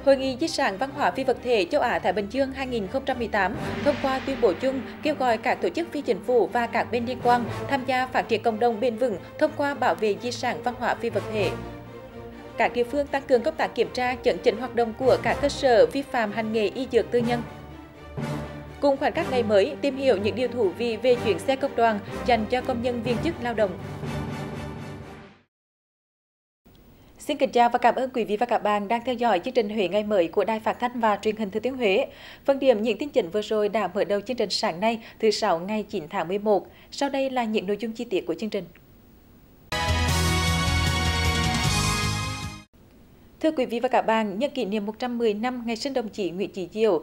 Hội nghị di sản văn hóa phi vật thể châu Á Thái Bình Dương 2018 thông qua tuyên bố chung kêu gọi các tổ chức phi chính phủ và các bên liên quan tham gia phát triển cộng đồng bền vững thông qua bảo vệ di sản văn hóa phi vật thể. Các địa phương tăng cường công tác kiểm tra, chấn chỉnh hoạt động của các cơ sở vi phạm hành nghề y dược tư nhân. Cùng khoảnh khắc ngày mới, tìm hiểu những điều thú vị về chuyến xe công đoàn dành cho công nhân viên chức lao động. Xin kính chào và cảm ơn quý vị và các bạn đang theo dõi chương trình Huế ngày mới của Đài Phát thanh và Truyền hình Thừa Thiên Huế. Phần điểm những tin chính vừa rồi đã mở đầu chương trình sáng nay thứ Sáu ngày 9 tháng 11. Sau đây là những nội dung chi tiết của chương trình. Thưa quý vị và các bạn, nhân kỷ niệm 110 năm ngày sinh đồng chí Nguyễn Chí Diểu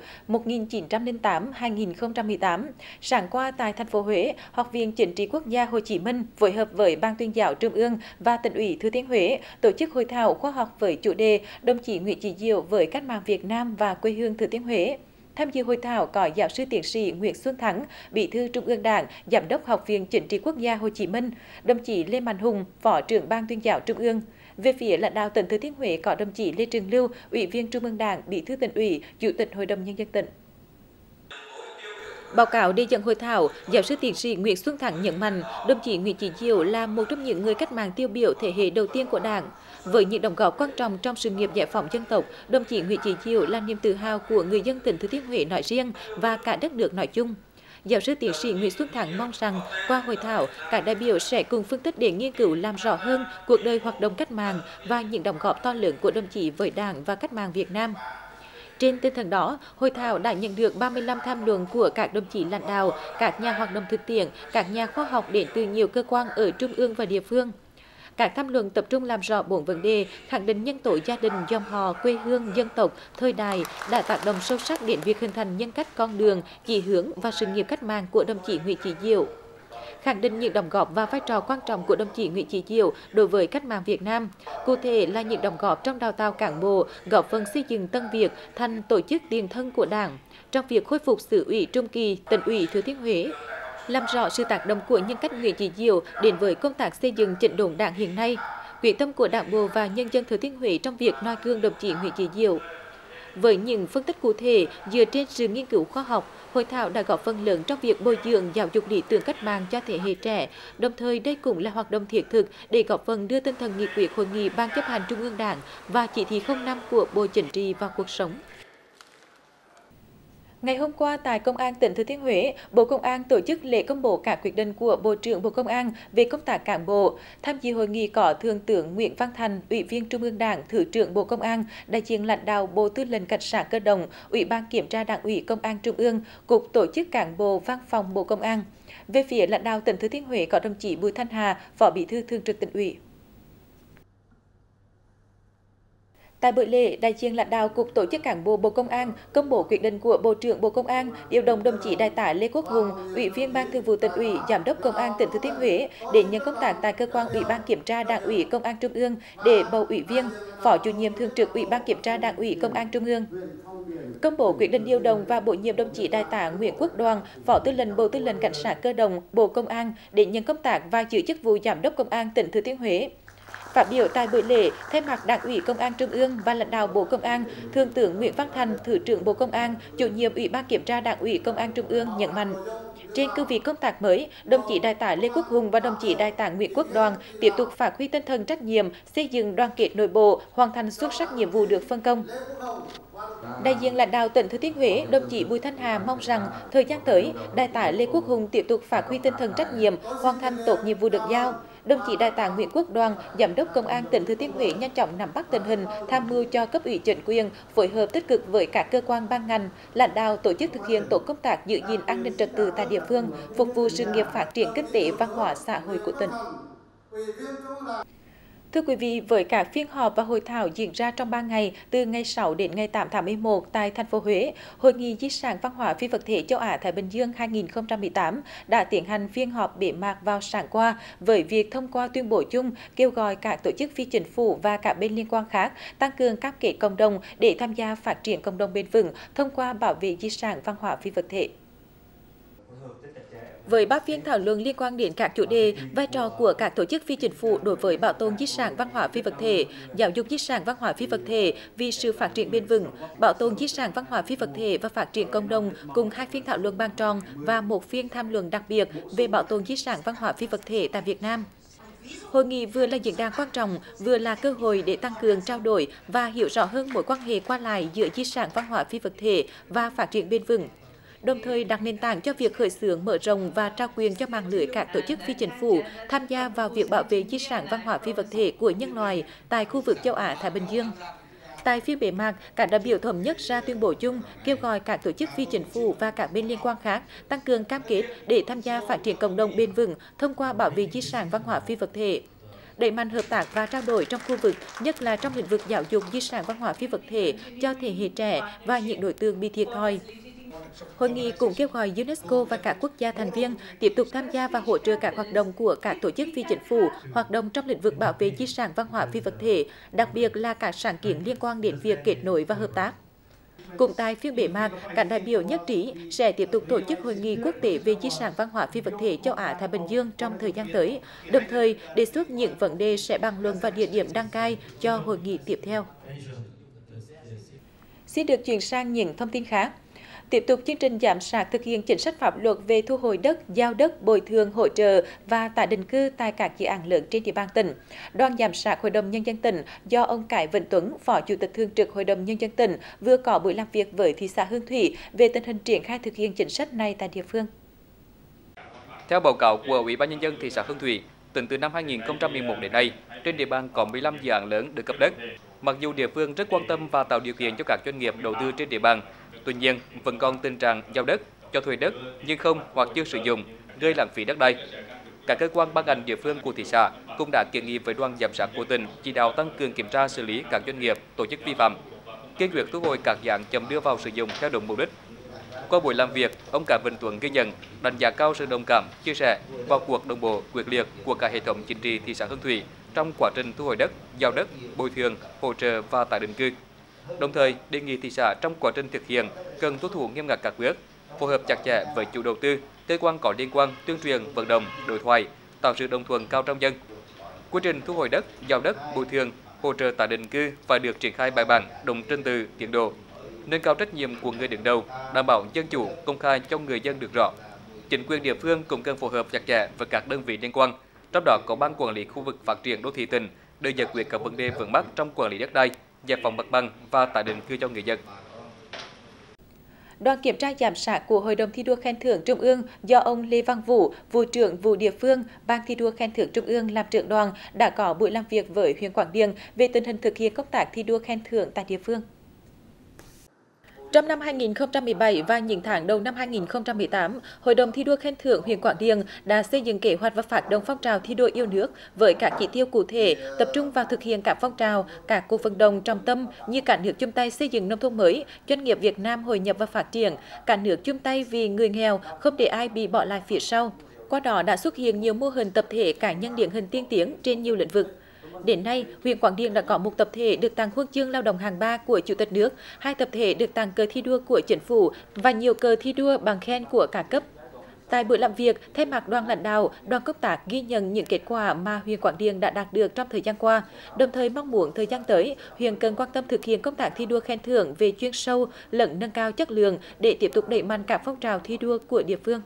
1908-2018, sáng qua tại thành phố Huế, Học viện Chính trị Quốc gia Hồ Chí Minh phối hợp với Ban Tuyên giáo Trung ương và Tỉnh ủy Thừa Thiên Huế tổ chức hội thảo khoa học với chủ đề Đồng chí Nguyễn Chí Diểu với cách mạng Việt Nam và quê hương Thừa Thiên Huế. Tham dự hội thảo có giáo sư tiến sĩ Nguyễn Xuân Thắng, Bí thư Trung ương Đảng, Giám đốc Học viện Chính trị Quốc gia Hồ Chí Minh, đồng chí Lê Mạnh Hùng, Phó trưởng Ban Tuyên giáo Trung ương. Về phía lãnh đạo tỉnh Thừa Thiên Huế có đồng chí Lê Trường Lưu, Ủy viên Trung ương Đảng, Bí thư Tỉnh ủy, Chủ tịch Hội đồng Nhân dân tỉnh. Báo cáo đề dẫn hội thảo, giáo sư tiến sĩ Nguyễn Xuân Thắng nhấn mạnh, đồng chí Nguyễn Chí Diểu là một trong những người cách mạng tiêu biểu thế hệ đầu tiên của Đảng. Với những đóng góp quan trọng trong sự nghiệp giải phóng dân tộc, đồng chí Nguyễn Chí Diểu là niềm tự hào của người dân tỉnh Thừa Thiên Huế nói riêng và cả đất nước nói chung. Giáo sư tiến sĩ Nguyễn Xuân Thắng mong rằng qua hội thảo, các đại biểu sẽ cùng phân tích để nghiên cứu làm rõ hơn cuộc đời hoạt động cách mạng và những đóng góp to lớn của đồng chí với Đảng và cách mạng Việt Nam. Trên tinh thần đó, hội thảo đã nhận được 35 tham luận của các đồng chí lãnh đạo, các nhà hoạt động thực tiễn, các nhà khoa học đến từ nhiều cơ quan ở trung ương và địa phương. Các tham luận tập trung làm rõ 4 vấn đề, khẳng định nhân tố gia đình, dòng họ, quê hương, dân tộc, thời đại đã tác động sâu sắc đến việc hình thành nhân cách, con đường, chỉ hướng và sự nghiệp cách mạng của đồng chí Nguyễn Chí Diểu. Khẳng định những đóng góp và vai trò quan trọng của đồng chí Nguyễn Chí Diểu đối với cách mạng Việt Nam, cụ thể là những đóng góp trong đào tạo cán bộ, góp phần xây dựng Tân Việt thành tổ chức tiền thân của Đảng, trong việc khôi phục xứ ủy Trung Kỳ, Tỉnh ủy Thừa Thiên Huế. Làm rõ sự tác động của nhân cách Nguyễn Chí Diểu đến với công tác xây dựng chỉnh đốn Đảng hiện nay, quyết tâm của Đảng bộ và nhân dân Thừa Thiên Huế trong việc noi gương đồng chí Nguyễn Chí Diểu. Với những phân tích cụ thể dựa trên sự nghiên cứu khoa học, hội thảo đã góp phần lớn trong việc bồi dưỡng giáo dục lý tưởng cách mạng cho thế hệ trẻ, đồng thời đây cũng là hoạt động thiết thực để góp phần đưa tinh thần nghị quyết hội nghị Ban chấp hành Trung ương Đảng và chỉ thị 05 của Bộ Chính trị vào cuộc sống. Ngày hôm qua tại Công an tỉnh Thừa Thiên Huế, Bộ Công an tổ chức lễ công bố các quyết định của Bộ trưởng Bộ Công an về công tác cán bộ. Tham dự hội nghị có Thượng tướng Nguyễn Văn Thành, Ủy viên Trung ương Đảng, Thứ trưởng Bộ Công an, đại diện lãnh đạo Bộ Tư lệnh Cảnh sát cơ động, Ủy ban Kiểm tra Đảng ủy Công an Trung ương, Cục Tổ chức Cán bộ Văn phòng Bộ Công an. Về phía lãnh đạo tỉnh Thừa Thiên Huế có đồng chí Bùi Thanh Hà, Phó Bí thư Thường trực Tỉnh ủy. Tại buổi lễ, đại diện lãnh đạo Cục Tổ chức Cán bộ Bộ Công an công bố quyết định của Bộ trưởng Bộ Công an điều động đồng chí Đại tá Lê Quốc Hùng, Ủy viên Ban Thường vụ Tỉnh ủy, Giám đốc Công an tỉnh Thừa Thiên Huế để nhận công tác tại cơ quan Ủy ban Kiểm tra Đảng ủy Công an Trung ương để bầu ủy viên, Phó chủ nhiệm thường trực Ủy ban Kiểm tra Đảng ủy Công an Trung ương. Công bố quyết định điều động và bổ nhiệm đồng chí Đại tá Nguyễn Quốc Đoàn, Phó Tư lệnh Bộ Tư lệnh Cảnh sát cơ động, Bộ Công an để nhận công tác và giữ chức vụ Giám đốc Công an tỉnh Thừa Thiên Huế. Phát biểu tại buổi lễ, thay mặt Đảng ủy Công an Trung ương và lãnh đạo Bộ Công an, Thượng tướng Nguyễn Văn Thành, Thứ trưởng Bộ Công an, Chủ nhiệm Ủy ban Kiểm tra Đảng ủy Công an Trung ương nhấn mạnh, trên cương vị công tác mới, đồng chí Đại tá Lê Quốc Hùng và đồng chí Đại tá Nguyễn Quốc Đoàn tiếp tục phát huy tinh thần trách nhiệm, xây dựng đoàn kết nội bộ, hoàn thành xuất sắc nhiệm vụ được phân công. Đại diện lãnh đạo tỉnh Thừa Thiên Huế, đồng chí Bùi Thanh Hà mong rằng thời gian tới, Đại tá Lê Quốc Hùng tiếp tục phát huy tinh thần trách nhiệm, hoàn thành tốt nhiệm vụ được giao. Đồng chí Đại tá Nguyễn Quốc Đoàn, Giám đốc Công an tỉnh Thừa Thiên Huế nhanh chóng nắm bắt tình hình, tham mưu cho cấp ủy chính quyền, phối hợp tích cực với các cơ quan ban ngành, lãnh đạo tổ chức thực hiện tốt công tác giữ gìn an ninh trật tự tại địa phương, phục vụ sự nghiệp phát triển kinh tế, văn hóa xã hội của tỉnh. Thưa quý vị, với các phiên họp và hội thảo diễn ra trong 3 ngày, từ ngày 6 đến ngày 8 tháng 11 tại thành phố Huế, Hội nghị di sản văn hóa phi vật thể châu Á Thái Bình Dương 2018 đã tiến hành phiên họp bế mạc vào sáng qua với việc thông qua tuyên bố chung kêu gọi các tổ chức phi chính phủ và các bên liên quan khác tăng cường cam kết cộng đồng để tham gia phát triển cộng đồng bền vững thông qua bảo vệ di sản văn hóa phi vật thể. Với 3 phiên thảo luận liên quan đến các chủ đề vai trò của các tổ chức phi chính phủ đối với bảo tồn di sản văn hóa phi vật thể, giáo dục di sản văn hóa phi vật thể vì sự phát triển bền vững, bảo tồn di sản văn hóa phi vật thể và phát triển cộng đồng, cùng 2 phiên thảo luận bàn tròn và 1 phiên tham luận đặc biệt về bảo tồn di sản văn hóa phi vật thể tại Việt Nam. Hội nghị vừa là diễn đàn quan trọng, vừa là cơ hội để tăng cường trao đổi và hiểu rõ hơn mối quan hệ qua lại giữa di sản văn hóa phi vật thể và phát triển bền vững, đồng thời đặt nền tảng cho việc khởi xướng mở rộng và trao quyền cho mạng lưới các tổ chức phi chính phủ tham gia vào việc bảo vệ di sản văn hóa phi vật thể của nhân loại tại khu vực châu Á Thái Bình Dương. Tại phiên bế mạc, các đại biểu thống nhất ra tuyên bố chung kêu gọi các tổ chức phi chính phủ và các bên liên quan khác tăng cường cam kết để tham gia phát triển cộng đồng bền vững thông qua bảo vệ di sản văn hóa phi vật thể, đẩy mạnh hợp tác và trao đổi trong khu vực, nhất là trong lĩnh vực giáo dục di sản văn hóa phi vật thể cho thế hệ trẻ và những đối tượng bị thiệt thòi. Hội nghị cũng kêu gọi UNESCO và các quốc gia thành viên tiếp tục tham gia và hỗ trợ các hoạt động của các tổ chức phi chính phủ hoạt động trong lĩnh vực bảo vệ di sản văn hóa phi vật thể, đặc biệt là các sáng kiến liên quan đến việc kết nối và hợp tác. Cũng tại phiên bế mạc, các đại biểu nhất trí sẽ tiếp tục tổ chức hội nghị quốc tế về di sản văn hóa phi vật thể châu Á Thái Bình Dương trong thời gian tới, đồng thời đề xuất những vấn đề sẽ bàn luận và địa điểm đăng cai cho hội nghị tiếp theo. Xin được chuyển sang những thông tin khác. Tiếp tục chương trình giám sát thực hiện chính sách pháp luật về thu hồi đất, giao đất, bồi thường, hỗ trợ và tái định cư tại các dự án lớn trên địa bàn tỉnh. Đoàn giám sát Hội đồng Nhân dân tỉnh do ông Cái Vĩnh Tuấn, Phó Chủ tịch Thường trực Hội đồng Nhân dân tỉnh vừa có buổi làm việc với thị xã Hương Thủy về tình hình triển khai thực hiện chính sách này tại địa phương. Theo báo cáo của Ủy ban Nhân dân thị xã Hương Thủy, tính từ năm 2011 đến nay, trên địa bàn có 15 dự án lớn được cấp đất. Mặc dù địa phương rất quan tâm và tạo điều kiện cho các doanh nghiệp đầu tư trên địa bàn, tuy nhiên vẫn còn tình trạng giao đất, cho thuê đất nhưng không hoặc chưa sử dụng, gây lãng phí đất đai. Các cơ quan ban ngành địa phương của thị xã cũng đã kiến nghị với đoàn giám sát của tỉnh chỉ đạo tăng cường kiểm tra xử lý các doanh nghiệp, tổ chức vi phạm, kiên quyết thu hồi các dự án chậm đưa vào sử dụng theo đúng mục đích. Qua buổi làm việc, ông Cái Vĩnh Tuấn ghi nhận, đánh giá cao sự đồng cảm, chia sẻ vào cuộc đồng bộ quyết liệt của cả hệ thống chính trị thị xã Hương Thủy trong quá trình thu hồi đất, giao đất, bồi thường, hỗ trợ và tái định cư. Đồng thời, đề nghị thị xã trong quá trình thực hiện cần tuân thủ nghiêm ngặt các bước, phối hợp chặt chẽ với chủ đầu tư, cơ quan có liên quan, tuyên truyền, vận động, đối thoại, tạo sự đồng thuận cao trong dân. Quy trình thu hồi đất, giao đất, bồi thường, hỗ trợ tái định cư phải được triển khai bài bản, đúng trình tự, tiến độ, nâng cao trách nhiệm của người đứng đầu, đảm bảo dân chủ, công khai cho người dân được rõ. Chính quyền địa phương cũng cần phối hợp chặt chẽ với các đơn vị liên quan, trong đó có ban quản lý khu vực phát triển đô thị tỉnh để giải quyết các vấn đề vướng mắc trong quản lý đất đai, giải phóng mặt bằng và tái định cư cho người dân. Đoàn kiểm tra giám sát của Hội đồng thi đua khen thưởng Trung ương do ông Lê Văn Vũ, vụ trưởng vụ địa phương, Ban thi đua khen thưởng Trung ương làm trưởng đoàn đã có buổi làm việc với huyện Quảng Điền về tình hình thực hiện công tác thi đua khen thưởng tại địa phương. Trong năm 2017 và những tháng đầu năm 2018, Hội đồng thi đua khen thưởng huyện Quảng Điền đã xây dựng kế hoạch và phát động phong trào thi đua yêu nước với các chỉ tiêu cụ thể, tập trung vào thực hiện các phong trào, các cuộc vận động trọng tâm như cả nước chung tay xây dựng nông thôn mới, doanh nghiệp Việt Nam hội nhập và phát triển, cả nước chung tay vì người nghèo, không để ai bị bỏ lại phía sau. Qua đó đã xuất hiện nhiều mô hình tập thể cá nhân điển hình tiên tiến trên nhiều lĩnh vực. Đến nay, huyện Quảng Điền đã có 1 tập thể được tặng huân chương lao động hạng 3 của Chủ tịch nước, 2 tập thể được tặng cờ thi đua của Chính phủ và nhiều cờ thi đua bằng khen của cả cấp. Tại buổi làm việc, thay mặt đoàn lãnh đạo, đoàn công tác ghi nhận những kết quả mà huyện Quảng Điền đã đạt được trong thời gian qua, đồng thời mong muốn thời gian tới, huyện cần quan tâm thực hiện công tác thi đua khen thưởng về chuyên sâu lẫn nâng cao chất lượng để tiếp tục đẩy mạnh các phong trào thi đua của địa phương.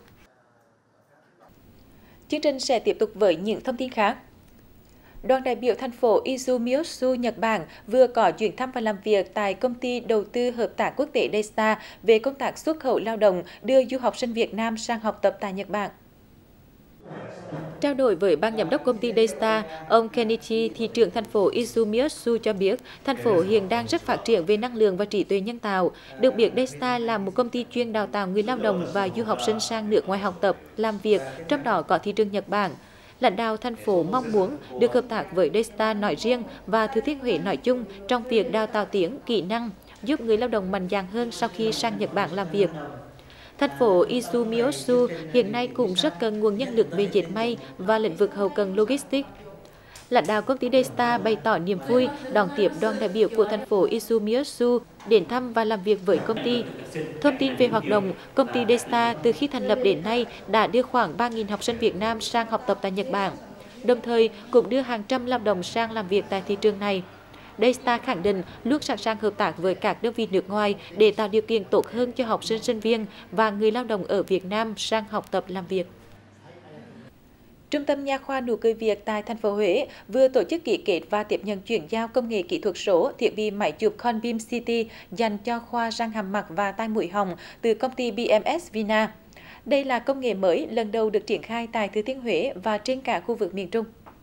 Chương trình sẽ tiếp tục với những thông tin khác. Đoàn đại biểu thành phố Izumiyosu, Nhật Bản vừa có chuyến thăm và làm việc tại công ty đầu tư hợp tác quốc tế Daystar về công tác xuất khẩu lao động đưa du học sinh Việt Nam sang học tập tại Nhật Bản. Trao đổi với ban giám đốc công ty Daystar, ông Kenichi, thị trưởng thành phố Izumiyosu cho biết, thành phố hiện đang rất phát triển về năng lượng và trí tuệ nhân tạo. Được biết, Daystar là một công ty chuyên đào tạo người lao động và du học sinh sang nước ngoài học tập, làm việc, trong đó có thị trường Nhật Bản. Lãnh đạo thành phố mong muốn được hợp tác với Daystar nói riêng và Thừa Thiên Huế nói chung trong việc đào tạo tiếng, kỹ năng, giúp người lao động mạnh dạn hơn sau khi sang Nhật Bản làm việc. Thành phố Izumiyosu hiện nay cũng rất cần nguồn nhân lực về dệt may và lĩnh vực hậu cần logistics. lãnh đạo công ty Daystar bày tỏ niềm vui đón tiếp đoàn đại biểu của thành phố Isumiyasu đến thăm và làm việc với công ty. Thông tin về hoạt động, công ty Daystar từ khi thành lập đến nay đã đưa khoảng 3.000 học sinh Việt Nam sang học tập tại Nhật Bản, đồng thời cũng đưa hàng trăm lao động sang làm việc tại thị trường này. Daystar khẳng định luôn sẵn sàng hợp tác với các đơn vị nước ngoài để tạo điều kiện tốt hơn cho học sinh, sinh viên và người lao động ở Việt Nam sang học tập làm việc. Trung tâm Nha khoa Nụ cười Việt tại thành phố Huế vừa tổ chức ký kết và tiếp nhận chuyển giao công nghệ kỹ thuật số thiết bị máy chụp Conbeam CT dành cho khoa răng hàm mặt và tai mũi họng từ công ty BMS Vina. Đây là công nghệ mới lần đầu được triển khai tại Thừa Thiên Huế và trên cả khu vực miền Trung.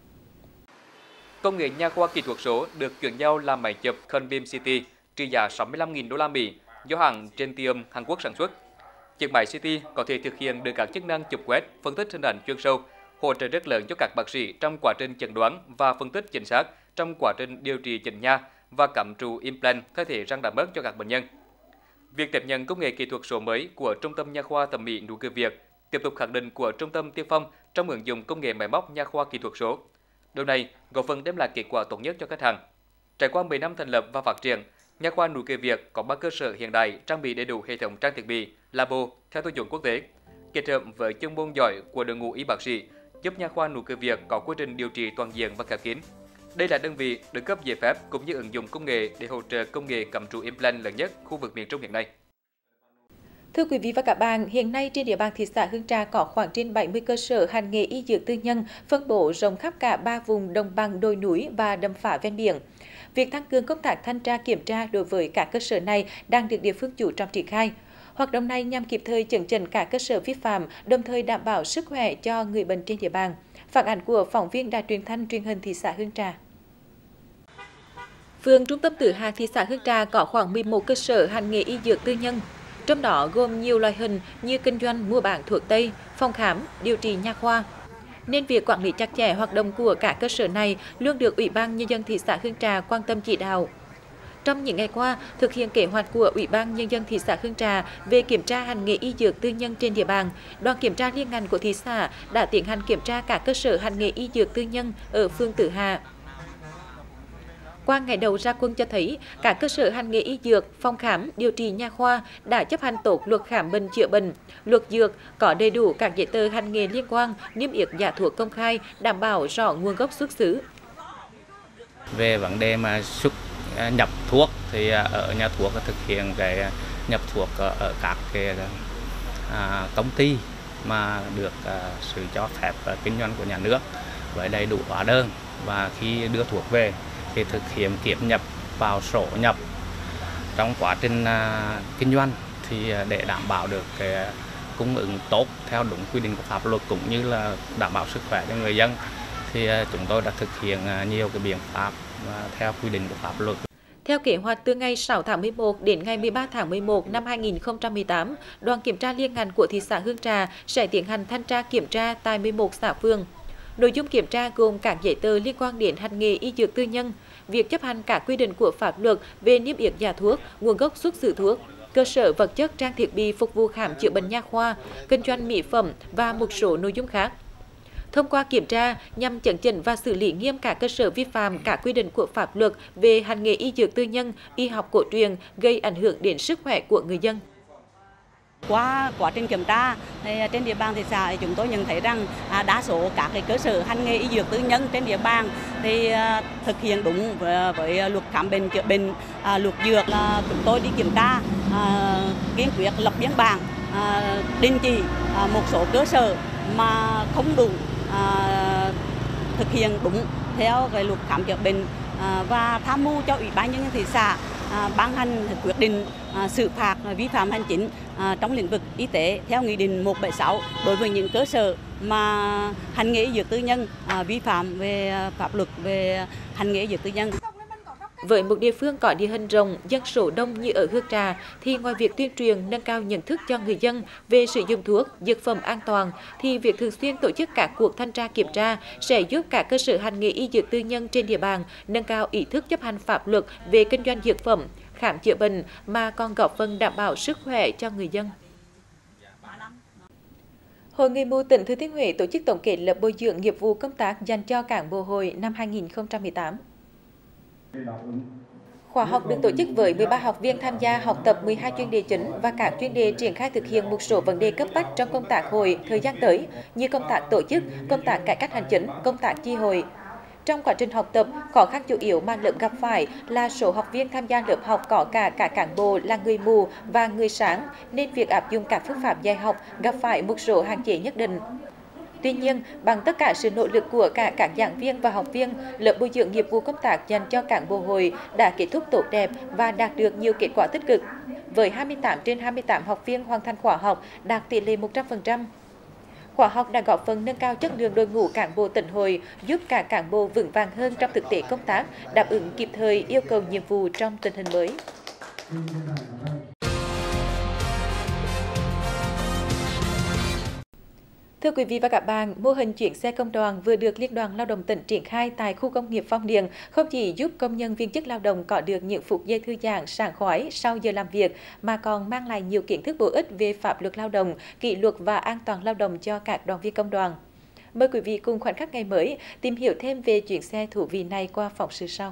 Công nghệ nha khoa kỹ thuật số được chuyển giao là máy chụp Conbeam CT trị giá 65.000 đô la Mỹ do hãng Gentium Hàn Quốc sản xuất. Chiếc máy CT có thể thực hiện được các chức năng chụp quét, phân tích hình ảnh chuyên sâu, hỗ trợ rất lớn cho các bác sĩ trong quá trình chẩn đoán và phân tích chính xác trong quá trình điều trị chỉnh nha và cắm trụ implant thay thế răng đã mất cho các bệnh nhân. Việc tiếp nhận công nghệ kỹ thuật số mới của Trung tâm Nha khoa Thẩm mỹ Nụ cười Việt tiếp tục khẳng định của Trung tâm tiên phong trong ứng dụng công nghệ máy móc nha khoa kỹ thuật số. Điều này góp phần đem lại kết quả tốt nhất cho khách hàng. Trải qua 10 năm thành lập và phát triển, Nha khoa Nụ cười Việt có 3 cơ sở hiện đại trang bị đầy đủ hệ thống trang thiết bị, labo theo tiêu chuẩn quốc tế, kết hợp với chuyên môn giỏi của đội ngũ y bác sĩ, giúp Nha khoa Nụ cười Việt có quy trình điều trị toàn diện và khép kín. Đây là đơn vị được cấp giấy phép cũng như ứng dụng công nghệ để hỗ trợ công nghệ cắm trụ implant lớn nhất khu vực miền Trung hiện nay. Thưa quý vị và các bạn, hiện nay trên địa bàn thị xã Hương Trà có khoảng trên 70 cơ sở hành nghề y dược tư nhân phân bố rộng khắp cả 3 vùng đồng bằng, đồi núi và đầm phá ven biển. Việc tăng cường công tác thanh tra kiểm tra đối với các cơ sở này đang được địa phương chú trọng triển khai. Hoạt động này nhằm kịp thời chấn chỉnh các cơ sở vi phạm, đồng thời đảm bảo sức khỏe cho người bệnh trên địa bàn. Phản ánh của phóng viên Đài Truyền thanh Truyền hình thị xã Hương Trà. Phường Trung tâm Tử Hạc, thị xã Hương Trà có khoảng 11 cơ sở hành nghề y dược tư nhân, trong đó gồm nhiều loại hình như kinh doanh mua bán thuốc tây, phòng khám, điều trị nha khoa. Nên việc quản lý chặt chẽ hoạt động của các cơ sở này luôn được Ủy ban Nhân dân thị xã Hương Trà quan tâm chỉ đạo. Trong những ngày qua, thực hiện kế hoạch của Ủy ban Nhân dân thị xã Hương Trà về kiểm tra hành nghề y dược tư nhân trên địa bàn, đoàn kiểm tra liên ngành của thị xã đã tiến hành kiểm tra các cơ sở hành nghề y dược tư nhân ở phường Tử Hà. Qua ngày đầu ra quân cho thấy, các cơ sở hành nghề y dược, phòng khám, điều trị nha khoa đã chấp hành tốt luật khám bệnh chữa bệnh, luật dược, có đầy đủ các giấy tờ hành nghề liên quan, niêm yết giá thuốc công khai, đảm bảo rõ nguồn gốc xuất xứ. Về vấn đề mà nhập thuốc thì ở nhà thuốc thực hiện cái nhập thuốc ở các cái công ty mà được sự cho phép kinh doanh của nhà nước với đầy đủ hóa đơn, và khi đưa thuốc về thì thực hiện kiểm nhập vào sổ nhập trong quá trình kinh doanh thì để đảm bảo được cái cung ứng tốt theo đúng quy định của pháp luật cũng như là đảm bảo sức khỏe cho người dân, thì chúng tôi đã thực hiện nhiều cái biện pháp theo quy định của pháp luật. Theo kế hoạch, từ ngày 6 tháng 11 đến ngày 13 tháng 11 năm 2018, đoàn kiểm tra liên ngành của thị xã Hương Trà sẽ tiến hành thanh tra kiểm tra tại 11 xã phường. Nội dung kiểm tra gồm các giấy tờ liên quan đến hành nghề y dược tư nhân, việc chấp hành các quy định của pháp luật về niêm yết giá thuốc, nguồn gốc xuất xứ thuốc, cơ sở vật chất trang thiết bị phục vụ khám chữa bệnh nha khoa, kinh doanh mỹ phẩm và một số nội dung khác. Thông qua kiểm tra nhằm chấn chỉnh và xử lý nghiêm các cơ sở vi phạm các quy định của pháp luật về hành nghề y dược tư nhân, y học cổ truyền gây ảnh hưởng đến sức khỏe của người dân. Qua quá trình kiểm tra trên địa bàn thị xã chúng tôi nhận thấy rằng đa số các cái cơ sở hành nghề y dược tư nhân trên địa bàn thì thực hiện đúng với luật khám bệnh chữa bệnh, luật dược. Là chúng tôi đi kiểm tra kiên quyết lập biên bản đình chỉ một số cơ sở mà không đủ thực hiện đúng theo cái luật khám chữa bệnh và tham mưu cho Ủy ban Nhân dân thị xã ban hành quyết định xử phạt vi phạm hành chính trong lĩnh vực y tế theo Nghị định 176 đối với những cơ sở mà hành nghề y dược tư nhân vi phạm về pháp luật về hành nghề y dược tư nhân. Với một địa phương có địa hình rộng, dân số đông như ở Hương Trà, thì ngoài việc tuyên truyền nâng cao nhận thức cho người dân về sử dụng thuốc, dược phẩm an toàn, thì việc thường xuyên tổ chức các cuộc thanh tra kiểm tra sẽ giúp các cơ sở hành nghề y dược tư nhân trên địa bàn nâng cao ý thức chấp hành pháp luật về kinh doanh dược phẩm, khám chữa bệnh mà còn góp phần đảm bảo sức khỏe cho người dân. Hội Người mù tỉnh Thừa Thiên Huế tổ chức tổng kết lớp bồi dưỡng nghiệp vụ công tác dành cho cán bộ hội năm 2018. Khóa học được tổ chức với 13 học viên tham gia học tập 12 chuyên đề chính và các chuyên đề triển khai thực hiện một số vấn đề cấp bách trong công tác hội thời gian tới, như công tác tổ chức, công tác cải cách hành chính, công tác chi hội. Trong quá trình học tập, khó khăn chủ yếu mà lớp gặp phải là số học viên tham gia lớp học có cả cán bộ là người mù và người sáng, nên việc áp dụng các phương pháp dạy học gặp phải một số hạn chế nhất định. Tuy nhiên, bằng tất cả sự nỗ lực của cả các giảng viên và học viên, lớp bồi dưỡng nghiệp vụ công tác dành cho cán bộ hội đã kết thúc tốt đẹp và đạt được nhiều kết quả tích cực. Với 28 trên 28 học viên hoàn thành khóa học, đạt tỷ lệ 100%. Khóa học đã góp phần nâng cao chất lượng đội ngũ cán bộ tỉnh hội, giúp cả cán bộ vững vàng hơn trong thực tế công tác, đáp ứng kịp thời yêu cầu nhiệm vụ trong tình hình mới. Thưa quý vị và các bạn, mô hình chuyến xe công đoàn vừa được Liên đoàn Lao động tỉnh triển khai tại khu công nghiệp Phong Điền không chỉ giúp công nhân viên chức lao động có được những phút giây thư giãn sảng khoái sau giờ làm việc, mà còn mang lại nhiều kiến thức bổ ích về pháp luật lao động, kỷ luật và an toàn lao động cho các đoàn viên công đoàn. Mời quý vị cùng khoảnh khắc ngày mới tìm hiểu thêm về chuyến xe thú vị này qua phóng sự sau.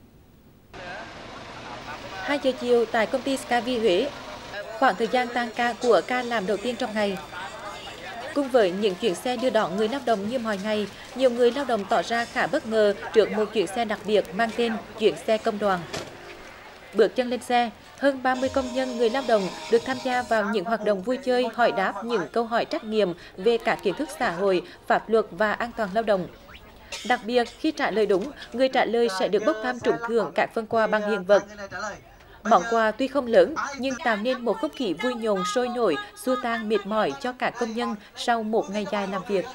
2 giờ chiều tại công ty Skyview Huế, khoảng thời gian tan ca của ca làm đầu tiên trong ngày. Cùng với những chuyến xe đưa đón người lao động như mọi ngày, nhiều người lao động tỏ ra khá bất ngờ trước một chuyến xe đặc biệt mang tên chuyến xe công đoàn. Bước chân lên xe, hơn 30 công nhân người lao động được tham gia vào những hoạt động vui chơi, hỏi đáp những câu hỏi trắc nghiệm về các kiến thức xã hội, pháp luật và an toàn lao động. Đặc biệt, khi trả lời đúng, người trả lời sẽ được bốc thăm trúng thưởng các phần quà bằng hiện vật. Món quà tuy không lớn nhưng tạo nên một không khí vui nhộn sôi nổi, xua tan mệt mỏi cho cả công nhân sau một ngày dài làm việc.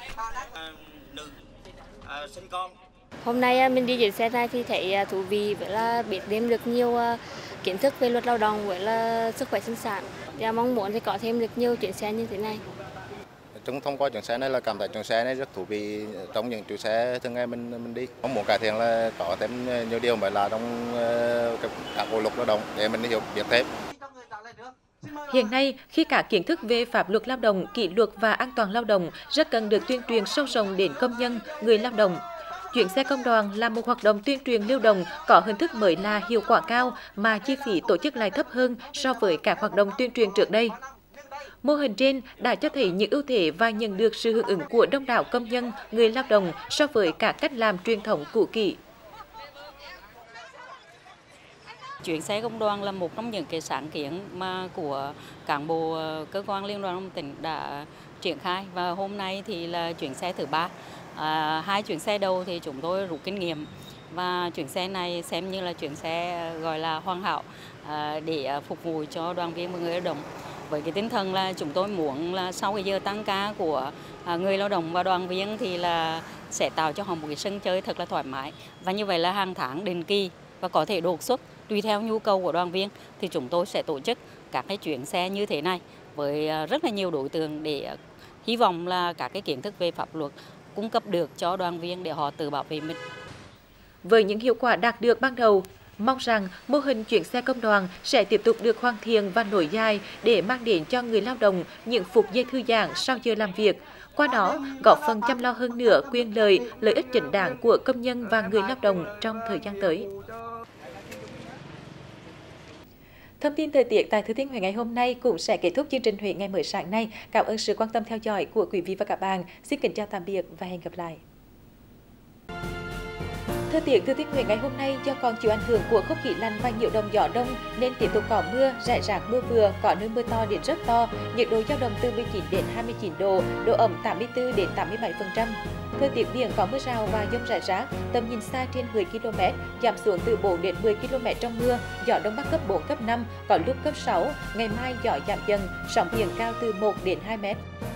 Hôm nay mình đi chuyến xe này thì thấy thú vị, với là biết thêm được nhiều kiến thức về luật lao động với là sức khỏe sinh sản. Và mong muốn thì có thêm được nhiều chuyến xe như thế này. Thông qua chuyến xe này là cảm thấy chuyến xe này rất thú vị trong những chuyến xe thường ngày mình đi. Mong muốn cải thiện là có thêm nhiều điều mới là trong các bộ luật lao động để mình hiểu biết thêm. Hiện nay, khi các kiến thức về pháp luật lao động, kỷ luật và an toàn lao động rất cần được tuyên truyền sâu rộng đến công nhân, người lao động. Chuyến xe công đoàn là một hoạt động tuyên truyền lưu động có hình thức mới là hiệu quả cao mà chi phí tổ chức lại thấp hơn so với các hoạt động tuyên truyền trước đây. Mô hình trên đã cho thấy những ưu thế và nhận được sự hưởng ứng của đông đảo công nhân, người lao động so với các cách làm truyền thống cũ kỹ. Chuyến xe công đoàn là một trong những cái sáng kiến mà của cán bộ cơ quan Liên đoàn Lao động tỉnh đã triển khai, và hôm nay thì là chuyến xe thứ 3. 2 chuyến xe đầu thì chúng tôi rút kinh nghiệm, và chuyến xe này xem như là chuyến xe gọi là hoàn hảo để phục vụ cho đoàn viên và người lao động. Với cái tinh thần là chúng tôi muốn là sau cái giờ tăng ca của người lao động và đoàn viên thì là sẽ tạo cho họ một cái sân chơi thật là thoải mái, và như vậy là hàng tháng định kỳ và có thể đột xuất tùy theo nhu cầu của đoàn viên thì chúng tôi sẽ tổ chức các cái chuyến xe như thế này với rất là nhiều đối tượng, để hy vọng là các cái kiến thức về pháp luật cung cấp được cho đoàn viên để họ tự bảo vệ mình. Với những hiệu quả đạt được ban đầu, mong rằng mô hình chuyến xe công đoàn sẽ tiếp tục được hoàn thiện và nối dài để mang đến cho người lao động những phút giây thư giãn sau giờ làm việc. Qua đó, góp phần chăm lo hơn nữa quyền lợi ích chính đáng của công nhân và người lao động trong thời gian tới. Thông tin thời tiết tại Thừa Thiên Huế ngày hôm nay cũng sẽ kết thúc chương trình Huế ngày mới sáng nay. Cảm ơn sự quan tâm theo dõi của quý vị và các bạn. Xin kính chào tạm biệt và hẹn gặp lại. Thời tiết Thừa Thiên Huế ngày hôm nay do còn chịu ảnh hưởng của không khí lạnh và nhiễu động gió đông nên tiếp tục có mưa, rải rác mưa vừa, có nơi mưa to đến rất to, nhiệt độ dao động từ 19 đến 29 độ, độ ẩm 84 đến 87%. Thời tiết biển có mưa rào và dông rải rác, tầm nhìn xa trên 10 km, giảm xuống từ 4 đến 10 km trong mưa, gió đông bắc cấp 4, cấp 5, có lúc cấp 6, ngày mai gió giảm dần, sóng biển cao từ 1 đến 2 mét.